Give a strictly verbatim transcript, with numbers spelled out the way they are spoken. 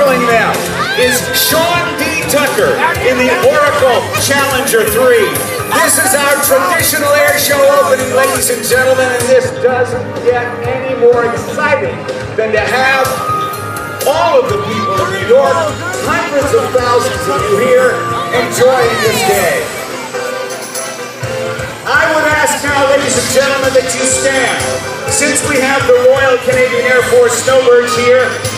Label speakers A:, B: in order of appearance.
A: battling them is Sean D. Tucker in the Oracle Challenger three. This is our traditional air show opening, ladies and gentlemen, and this doesn't get any more exciting than to have all of the people of New York, hundreds of thousands of you here, enjoying this day. I would ask now, ladies and gentlemen, that you stand. Since we have the Royal Canadian Air Force Snowbirds here,